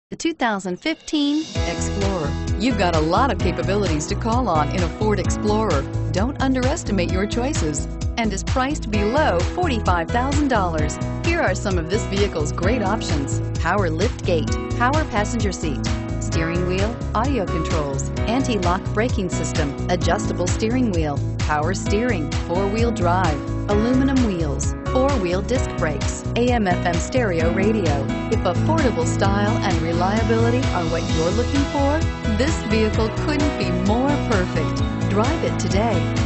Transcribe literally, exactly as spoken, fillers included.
The two thousand fifteen Explorer. You've got a lot of capabilities to call on in a Ford Explorer. Don't underestimate your choices, and is priced below forty-five thousand dollars. Here are some of this vehicle's great options: power lift gate, power passenger seat, steering wheel audio controls, anti-lock braking system, adjustable steering wheel, power steering, four-wheel drive, aluminum wheels, four-wheel disc brakes, A M F M stereo radio. If affordable style and reliability are what you're looking for, this vehicle couldn't be more perfect. Drive it today.